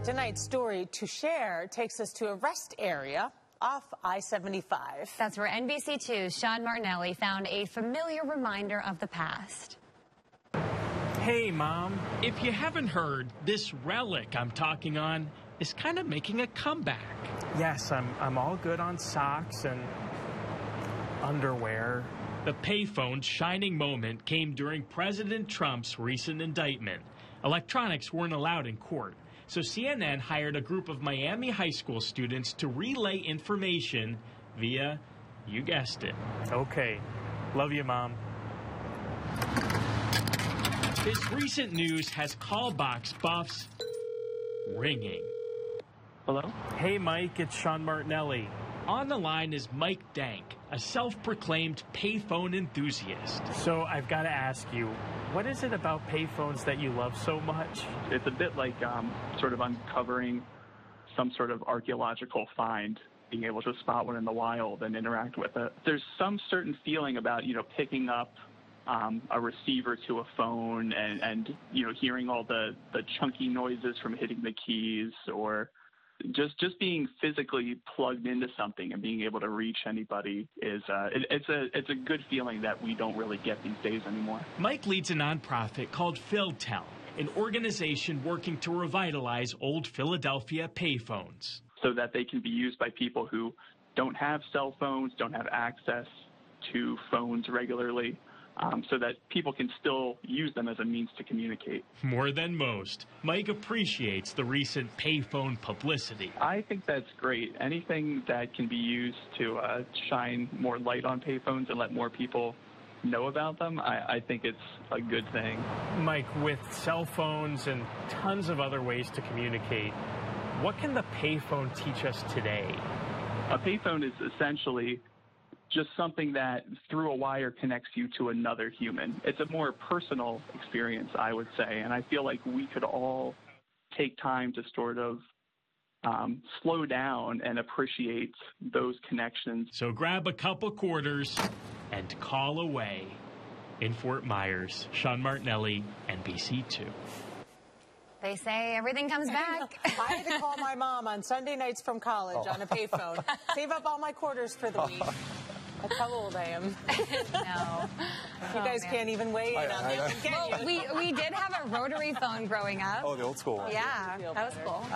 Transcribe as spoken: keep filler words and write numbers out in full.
tonight's story to share takes us to a rest area off I seventy-five. That's where N B C two's Sean Martinelli found a familiar reminder of the past. Hey, Mom. If you haven't heard, this relic I'm talking on is kind of making a comeback. Yes, I'm, I'm all good on socks and underwear. The payphone's shining moment came during President Trump's recent indictment. Electronics weren't allowed in court, so C N N hired a group of Miami high school students to relay information via, you guessed it. Okay. Love you, Mom. This recent news has call box buffs ringing. Hello? Hey, Mike, it's Sean Martinelli. On the line is Mike Dank, a self-proclaimed payphone enthusiast. So I've got to ask you, what is it about payphones that you love so much? It's a bit like um, sort of uncovering some sort of archaeological find, being able to spot one in the wild and interact with it. There's some certain feeling about, you know, picking up um, a receiver to a phone and, and you know, hearing all the, the chunky noises from hitting the keys, or Just just being physically plugged into something and being able to reach anybody is uh, it, it's a it's a good feeling that we don't really get these days anymore. Mike leads a nonprofit called PhilTel, an organization working to revitalize old Philadelphia payphones, so that they can be used by people who don't have cell phones, don't have access to phones regularly. Um, so that people can still use them as a means to communicate. More than most, Mike appreciates the recent payphone publicity. I think that's great. Anything that can be used to uh, shine more light on payphones and let more people know about them, I, I think it's a good thing. Mike, with cell phones and tons of other ways to communicate, what can the payphone teach us today? A payphone is essentially just something that through a wire connects you to another human. It's a more personal experience, I would say, and I feel like we could all take time to sort of um, slow down and appreciate those connections. So grab a couple quarters and call away. In Fort Myers, Sean Martinelli, N B C two. They say everything comes back. I had to call my mom on Sunday nights from college oh. on a payphone. Save up all my quarters for the week. That's how old I am. No. You guys oh, can't even weigh in I, on I, that I, one, can well, you? We, we did have a rotary phone growing up. Oh, the old school one. Yeah, that was cool.